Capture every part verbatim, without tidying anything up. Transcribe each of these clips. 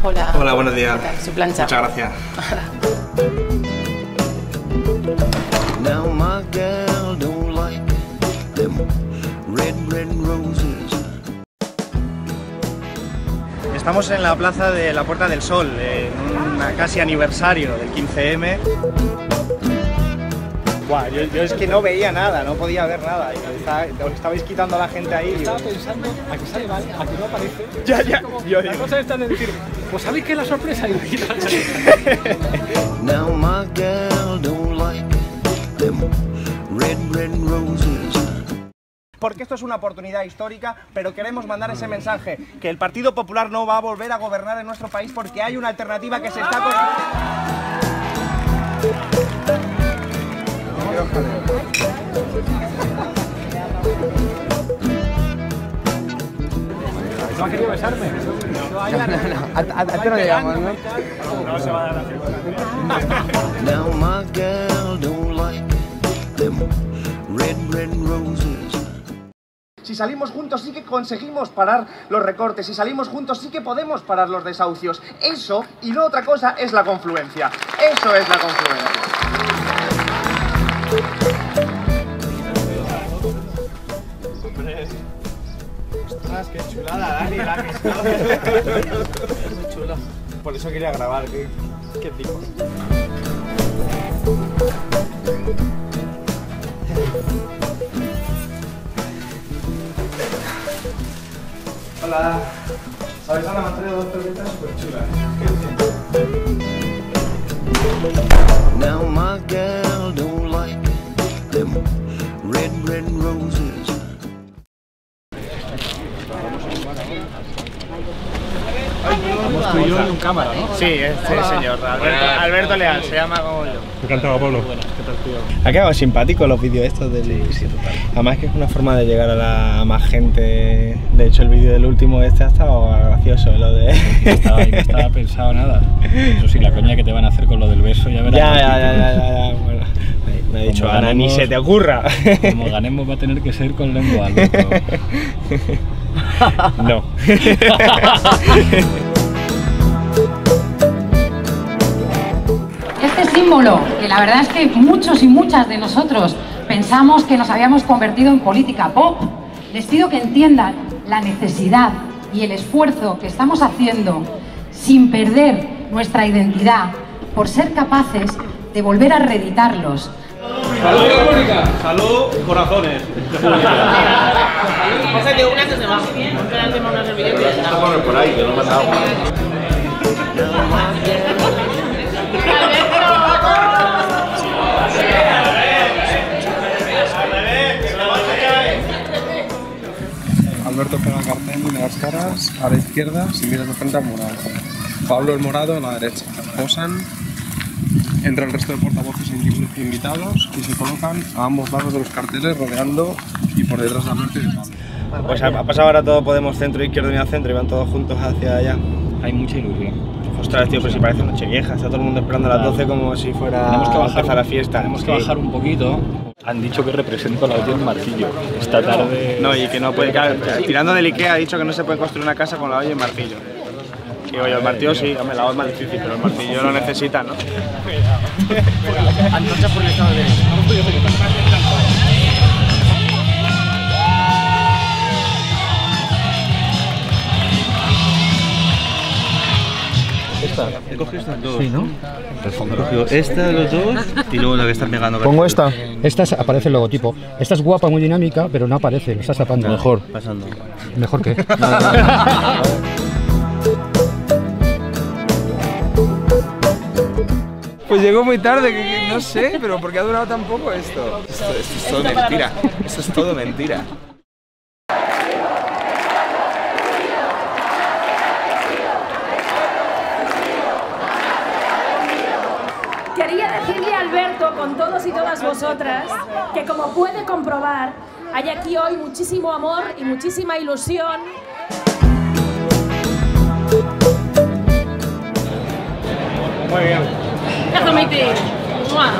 Hola. Hola, buenos días. Su plancha. Muchas gracias. Estamos en la plaza de la Puerta del Sol, en un casi aniversario del quince eme. Buah, yo, yo es que no veía nada, no podía ver nada. Y estaba, os estabais quitando a la gente ahí. Estaba pensando a que sale mal, a que no aparece. Ya, ya. Como, yo, la yo. cosa está en decir, pues sabéis que es la sorpresa y me quitan. Now my girl don't like them red, red roses. Porque esto es una oportunidad histórica, pero queremos mandar ese mensaje, que el Partido Popular no va a volver a gobernar en nuestro país porque hay una alternativa que se está construyendo. No ha querido besarme. No, no, no. A ti no llegamos, ¿no? No se va a dar la figura. Now my girl don't like them red, red roses. Si salimos juntos sí que conseguimos parar los recortes, si salimos juntos sí que podemos parar los desahucios. Eso, y no otra cosa, es la confluencia. Eso es la confluencia. Ostras, qué chulada, Dani, la que está. Muy chula. Por eso quería grabar, qué, qué tipo. Hola. ¿Sabes? Ana, me han traído dos perritas súper chulas. Now my girl don't like them red, red roses. Vamos tú y yo y un cámara, ¿no? Sí, este señor, Alberto, Alberto Leal, se llama como yo. Encantado, Pablo. ¿Qué tal, tío? Ha quedado simpático los vídeos estos del... Sí, sí, total. Además que es una forma de llegar a, la, a más gente. De hecho el vídeo del último este ha estado gracioso, lo de... No estaba, no estaba pensado nada. Eso sí, la coña que te van a hacer con lo del beso ya verás. Ya, ya, ya, ya, ya, ya, bueno. Me ha dicho, Como Ana, ni ganemos- se te ocurra. Como ganemos va a tener que ser con lengua, Alberto. No. Este símbolo, que la verdad es que muchos y muchas de nosotros pensamos que nos habíamos convertido en política pop, les pido que entiendan la necesidad y el esfuerzo que estamos haciendo sin perder nuestra identidad por ser capaces de volver a reeditarlos. ¡Salud, Mónica! ¡Salud, corazones! Cógete una que se va. Ponte encima una servilleta y ya está. Vamos por ahí, que no me han dado. Alberto pega el cartel de las caras a la izquierda, si miras de frente al morado. Pablo el morado a la derecha. Posan, entra el resto de portavoces invitados y se colocan a ambos lados de los carteles rodeando y por detrás de Alberto y de Pablo. Pues ha pasado ahora todo Podemos Centro, Izquierda Unida Centro y van todos juntos hacia allá. Hay mucha ilusión. Ostras, tío, pues si parece Nochevieja, está todo el mundo esperando a las doce como si fuera Tenemos que a bajar, empezar la fiesta. Tenemos que Sí. bajar un poquito. Han dicho que represento a la olla en martillo. Esta tarde... No, y que no puede, claro, tirando del Ikea ha dicho que no se puede construir una casa con la olla y martillo. Y oye, el martillo sí, hombre, la olla es más difícil, pero el martillo lo necesita, ¿no? Antorcha por el Estado de Derecho. Esta, he cogido estas dos. Sí, ¿no? He cogido esta de los dos y luego la que están pegando. Pongo esta. Esta es- aparece el logotipo. Esta es guapa, muy dinámica, pero no aparece, lo estás tapando. Mejor. Pasando. ¿Mejor qué? Pues llegó muy tarde, que, que no sé, pero ¿por qué ha durado tan poco esto? Esto, esto es todo mentira. Esto es todo mentira. Quería decirle a Alberto, con todos y todas vosotras, que como puede comprobar, hay aquí hoy muchísimo amor y muchísima ilusión. Muy bien. Eso me dice. ¡Mua!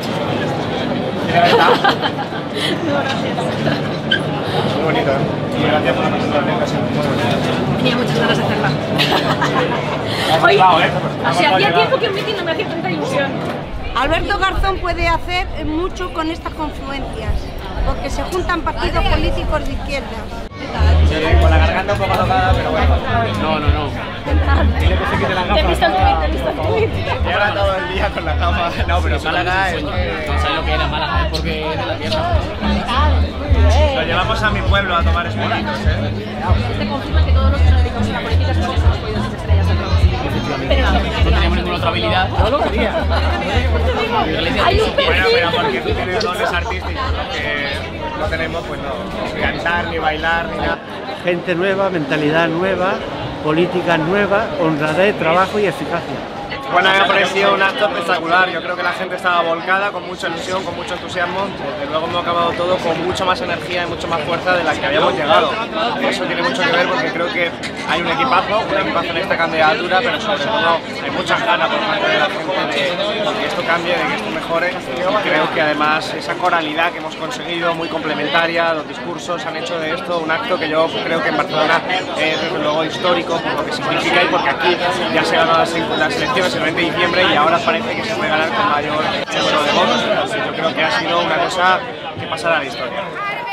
Muy bonito, ¿eh? Y gracias por la presentación. Tenía muchas ganas de hacerla. Hoy, o sea, hacía tiempo que un mitin no me hacía tanta ilusión. Alberto Garzón puede hacer mucho con estas confluencias, porque se juntan partidos políticos de izquierdas. Sí, con la garganta un poco tocada, pero bueno. No, no, no. Dile que se quite las gafas. Te he visto el tweet, te he visto el tweet. Lleva todo el día con la gafas. No, pero Málaga es... ¿Sabes lo que era Málaga? Es porque era la tierra. Lo llevamos a mi pueblo a tomar espuelitos, ¿eh? Te confirma que todos los que nos dedicamos a la política somos unos pollos sin estrellas de rock. Pero no teníamos ninguna otra habilidad. Yo lo quería. Hay un Bueno, pero porque tú tienes dones artísticos, que no tenemos, pues no, ni cantar, ni bailar, ni nada. Gente nueva, mentalidad nueva, política nueva, honradez, trabajo y eficacia. Bueno, me ha parecido un acto espectacular. Yo creo que la gente estaba volcada, con mucha ilusión, con mucho entusiasmo. Desde luego hemos acabado todo con mucha más energía y mucha más fuerza de la que habíamos llegado. Eso tiene mucho que ver porque creo que hay un equipazo, un equipazo en esta candidatura, pero sobre todo hay muchas ganas por parte de la gente de que esto cambie, de que esto mejore. Y creo que además esa coralidad que hemos conseguido, muy complementaria, los discursos han hecho de esto un acto que yo creo que en Barcelona es desde luego histórico por lo que significa y porque aquí ya se ganó las, las elecciones el veinte de diciembre y ahora parece que se puede ganar con mayor número de votos. Entonces yo creo que ha sido una cosa que pasará a la historia.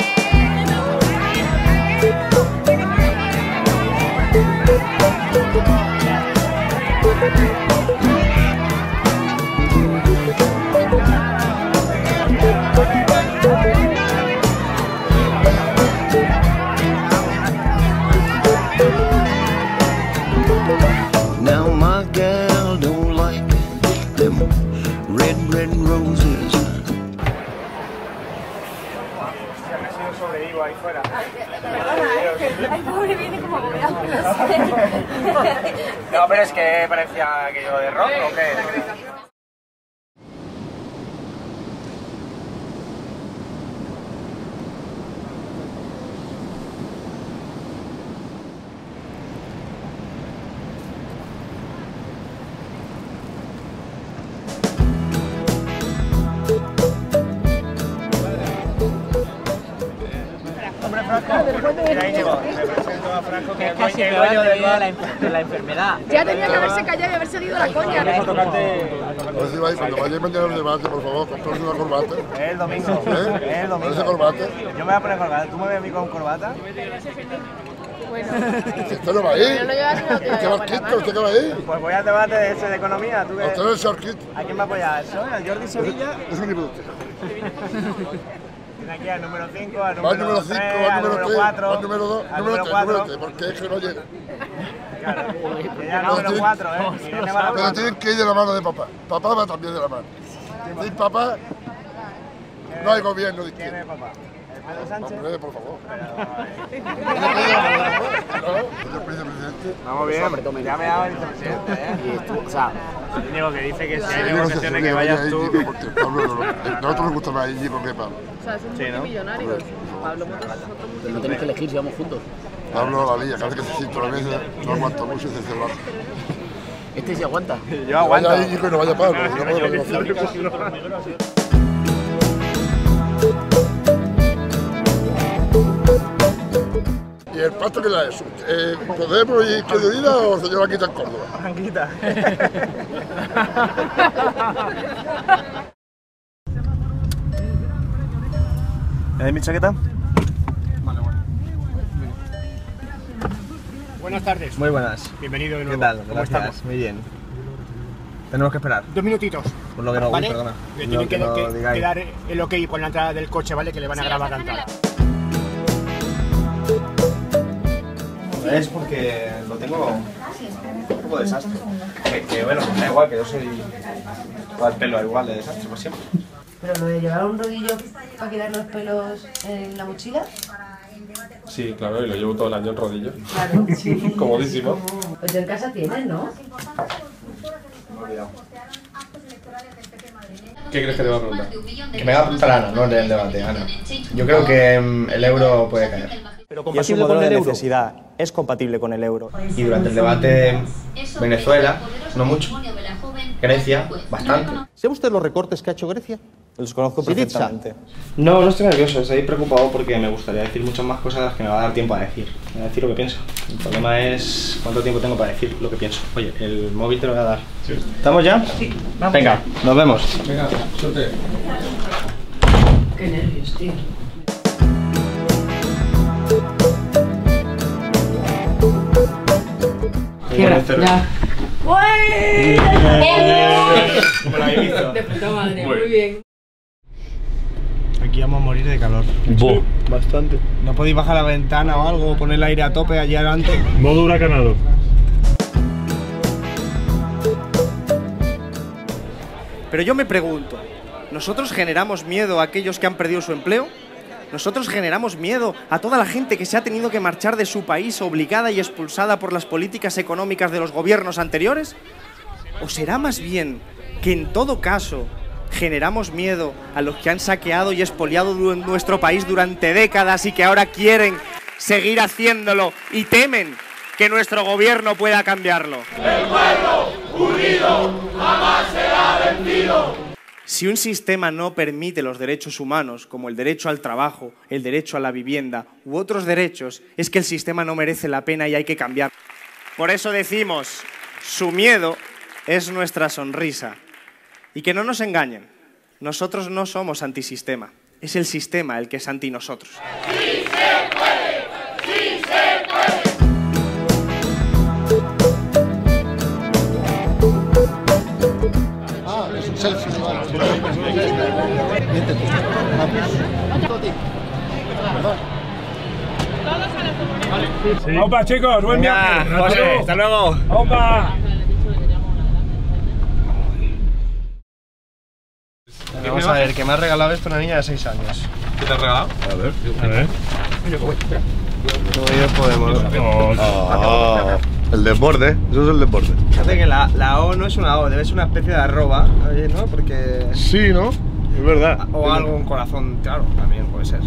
Now my gal don't like them red, red roses. Sobrevivo ahí fuera. Ay, pobre, viene como agobiado. No, pero es que parecía aquello de rock o qué. Mira, Íñigo, me presento a Franco, que es casi el dueño de la, de la enfermedad. Ya tenía que haberse callado y haber seguido la coña. Pues si vais, cuando vayáis mañana al debate, por favor, compraros una corbata. Es el domingo. ¿Eh? Es el domingo. ¿Esa corbata? Yo me voy a poner corbata. ¿Tú me ves a mí con corbata? Bueno. ¿Usted no va a ir? Pero no llevas una tía. ¿Usted va a Quito? ¿Usted qué va a ir? Pues voy al debate de, ese de economía. ¿Tú qué? ¿Usted es el señor Quito? ¿A quién va a apoyar? ¿Soy? ¿Al Jordi Sevilla? Es un libro. Tiene aquí al número cinco, al Va al número número cinco, va al número tres, va al número dos, número tres, número tres, porque es que no llega. Claro, llega al número cuatro, ¿eh? Pero tienen que ir de la mano de papá. Papá va también de la mano. Sin papá no hay gobierno de izquierda. ¿Quién es papá? ¿Pedro Sánchez? Hombre, por favor. Vamos bien, ya me ha dado el vicepresidente, ¿eh? O sea, Íñigo que dice que si hay negociaciones que vayas tú... Nosotros nos gusta más Íñigo que Pablo. O sea, son multimillonarios. Pablo Motos es otro multimillonario. No tenéis que elegir si vamos juntos. Pablo la lía, cada vez que se siente la mesa, no aguanta mucho y se celebra. Este sí aguanta. Yo aguanto. Vaya Íñigo y no vaya Pablo, si no podemos negociar. ¿Y el pacto que la es? Eh, ¿Podemos y Izquierda Unida o señor Anguita en Córdoba? Anguita. ¿Es mi chaqueta? Vale, bueno. Buenas tardes. Muy buenas. Bienvenido de nuevo. ¿Qué tal? ¿Cómo Gracias. estamos? Muy bien. Tenemos que esperar. Dos minutitos. Por lo que no, ¿Vale? uy, perdona. Le Lo tienen que que, no que- digáis. que dar el ok con la entrada del coche, ¿vale? Que le van a grabar cantar. Es porque lo tengo un poco desastre. Que, que bueno, da igual, que yo soy... Va el pelo igual de desastre, por siempre. Pero lo de llevar un rodillo para quedar los pelos en la mochila. Sí, claro, y lo llevo todo el año en rodillo. Claro, sí. Comodísimo. Pues en casa tienes, ¿no? Me he olvidado. ¿Qué crees que te va a preguntar? Que me va a preguntar Ana, no el debate, Ana. Yo creo que mm, el euro puede caer. Y es un modelo de necesidad, es compatible con el euro. Y durante el debate, Venezuela, no mucho. Grecia, bastante. ¿Sabe usted los recortes que ha hecho Grecia? Los conozco perfectamente. No, no estoy nervioso, estoy preocupado porque me gustaría decir muchas más cosas de las que me va a dar tiempo a decir. Voy a decir lo que pienso. El problema es cuánto tiempo tengo para decir lo que pienso. Oye, el móvil te lo voy a dar. Sí. ¿Estamos ya? Sí, vamos. Venga, nos vemos. Venga, suerte. Qué nervios, tío. Cierra, ya. ¡Uy! ¿Cómo lo habéis visto? De puta madre, muy bien. Aquí vamos a morir de calor. Bo. Bastante. ¿No podéis bajar la ventana o algo, poner el aire a tope allí adelante? Modo huracanado. Pero yo me pregunto, ¿nosotros generamos miedo a aquellos que han perdido su empleo? ¿Nosotros generamos miedo a toda la gente que se ha tenido que marchar de su país obligada y expulsada por las políticas económicas de los gobiernos anteriores? ¿O será más bien que en todo caso generamos miedo a los que han saqueado y expoliado nuestro país durante décadas y que ahora quieren seguir haciéndolo y temen que nuestro gobierno pueda cambiarlo? El pueblo unido jamás será vencido. Si un sistema no permite los derechos humanos, como el derecho al trabajo, el derecho a la vivienda u otros derechos, es que el sistema no merece la pena y hay que cambiar. Por eso decimos, su miedo es nuestra sonrisa. Y que no nos engañen, nosotros no somos antisistema, es el sistema el que es anti nosotros. ¡Sí se puede! ¡Sí se puede! Ah, es un selfie. Sí. ¡Opa, chicos! ¡Buen Venga, viaje! José, hasta luego. ¡Opa! Vamos a ver, que me ha regalado esto una niña de seis años. ¿Qué te ha regalado? A ver, a ver. Todavía podemos. Oh, el desborde, eso es el desborde. Fíjate que la, la O no es una O, debe ser una especie de arroba, oye, ¿no? Porque... Sí, ¿no? Es verdad. O algo, un corazón, claro, también puede ser.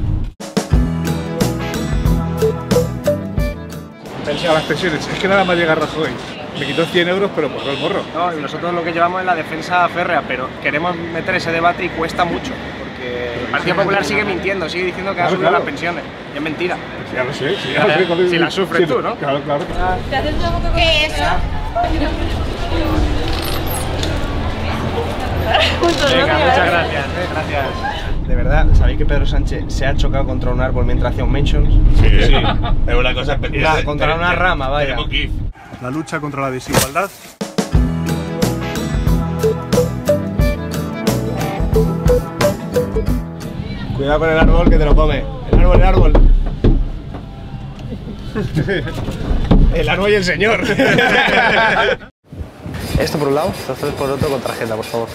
A las pensiones, es que nada más llega Rajoy. Me quitó cien euros, pero por el morro. No, y nosotros lo que llevamos es la defensa férrea, pero queremos meter ese debate y cuesta mucho, porque el Partido Popular sigue mintiendo, sigue diciendo que ha Claro, subido claro. las pensiones. Y es mentira. Sí, ya lo sé, sí, ya lo sé. con- Si las sufres sí, tú, ¿no? Claro, claro. ¿Te haces una foto con ¿Qué es eso? Venga, muchas gracias, eh, gracias. De verdad, ¿sabéis que Pedro Sánchez se ha chocado contra un árbol mientras hacía un mentions? Sí, sí. Es una cosa Era contra una rama, vaya. La lucha contra la desigualdad. Cuidado con el árbol que te lo come. El árbol, el árbol. El árbol y el señor. Esto por un lado, estos tres por otro con tarjeta, por favor.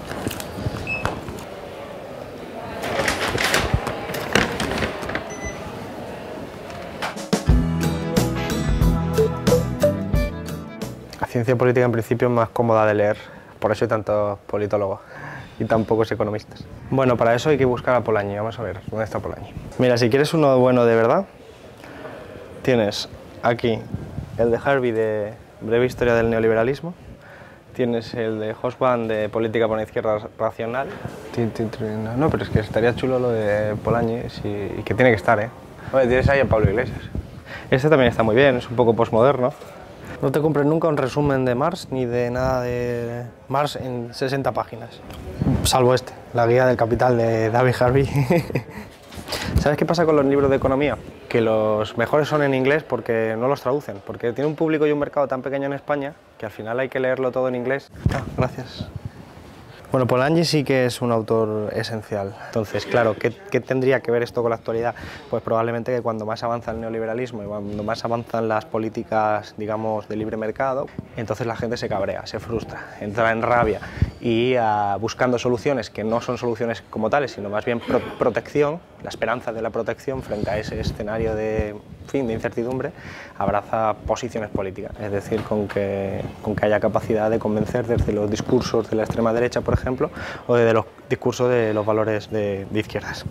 La ciencia política en principio es más cómoda de leer, por eso hay tantos politólogos y tan pocos economistas. Bueno, para eso hay que buscar a Polanyi, vamos a ver, ¿dónde está Polanyi? Mira, si quieres uno bueno de verdad, tienes aquí el de Harvey de Breve Historia del Neoliberalismo, tienes el de Hobsbawm de Política por una Izquierda Racional. No, pero es que estaría chulo lo de Polanyi, sí, y que tiene que estar, ¿eh? Oye, tienes ahí a Pablo Iglesias. Este también está muy bien, es un poco postmoderno. No te compres nunca un resumen de Marx ni de nada de Marx en sesenta páginas. Salvo este, la guía del capital de David Harvey. ¿Sabes qué pasa con los libros de economía? Que los mejores son en inglés porque no los traducen, porque tiene un público y un mercado tan pequeño en España que al final hay que leerlo todo en inglés. Ah, gracias. Bueno, Polanyi sí que es un autor esencial. Entonces, claro, ¿qué, ¿qué tendría que ver esto con la actualidad? Pues probablemente que cuando más avanza el neoliberalismo y cuando más avanzan las políticas, digamos, de libre mercado, entonces la gente se cabrea, se frustra, entra en rabia y uh, buscando soluciones que no son soluciones como tales, sino más bien pro protección, la esperanza de la protección frente a ese escenario de, fin, de incertidumbre, abraza posiciones políticas. Es decir, con que, con que haya capacidad de convencer desde los discursos de la extrema derecha, por ejemplo, o desde los discursos de los valores de, de izquierdas.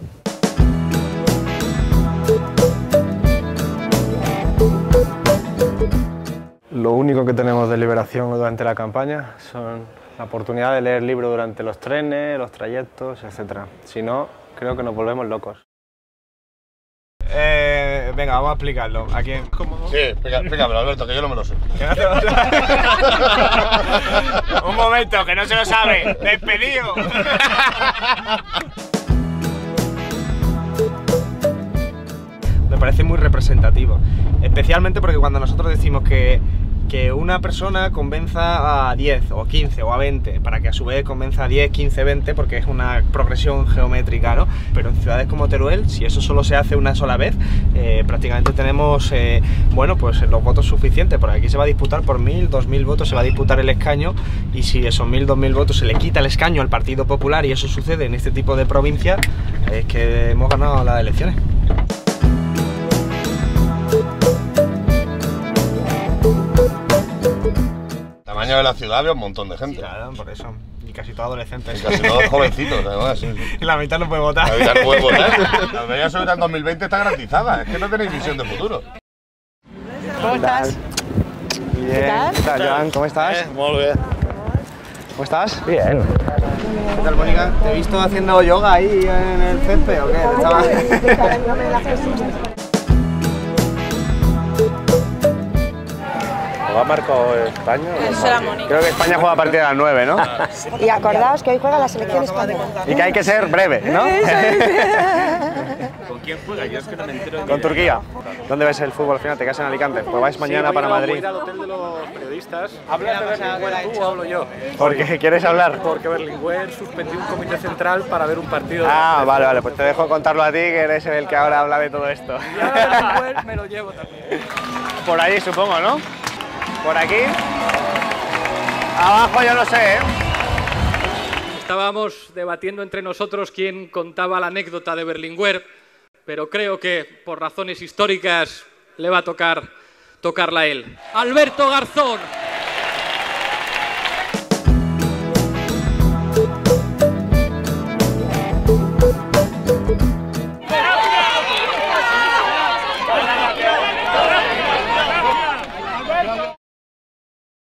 Lo único que tenemos de liberación durante la campaña son La oportunidad de leer libros durante los trenes, los trayectos, etcétera. Si no, creo que nos volvemos locos. Eh, venga, vamos a explicarlo. ¿A quién? Sí, explica- explícamelo, Alberto, que yo no me lo sé. Un momento, que no se lo sabe. ¡Despedido! Me parece muy representativo, especialmente porque cuando nosotros decimos que, que una persona convenza a diez o quince o a veinte, para que a su vez convenza a diez, quince, veinte, porque es una progresión geométrica, ¿no? Pero en ciudades como Teruel, si eso solo se hace una sola vez, eh, prácticamente tenemos, eh, bueno, pues los votos suficientes, porque aquí se va a disputar por mil, dos mil votos, se va a disputar el escaño, y si esos mil, dos mil votos se le quita el escaño al Partido Popular, y eso sucede en este tipo de provincias, es que hemos ganado las elecciones. Tamaño de la ciudad había un montón de gente. Claro, por eso. Y casi todos adolescentes. Y casi todos jovencitos, además. Sí, sí. Y la mitad no puede votar. La mitad no puede votar. La media sobre en dos mil veinte está garantizada. Es que no tenéis visión de futuro. ¿Cómo estás? Bien. ¿Qué tal? ¿Qué tal, Joan? ¿Cómo estás? Eh, muy bien. ¿Cómo estás? Bien. ¿Qué tal, Mónica? ¿Te he visto haciendo yoga ahí en el césped o qué? Estaba... ¿Lo ha marcado España? Eso era Mónica. Creo que España juega a partir de las nueve, ¿no? Y acordaos que hoy juega la selección española. Y que hay que ser breve, ¿no? ¿Con quién juega? Yo es que no me entero. Con Turquía. ¿Dónde ves el fútbol al final? ¿Te quedas en Alicante? Pues vais mañana sí, para voy a, Madrid. Voy a ir al hotel de los periodistas. ¿Hablas de Berlinguer tú o hablo yo? ¿Por qué quieres hablar? Porque Berlinguer suspendió un comité central para ver un partido. Ah, de... vale, vale. Pues te dejo contarlo a ti, que eres el que ahora habla de todo esto. Y ahora Berlinguer me lo llevo también. Por ahí supongo, ¿no? Por aquí. Abajo yo no sé, ¿eh? Estábamos debatiendo entre nosotros quién contaba la anécdota de Berlinguer, pero creo que por razones históricas le va a tocar tocarla a él. Alberto Garzón.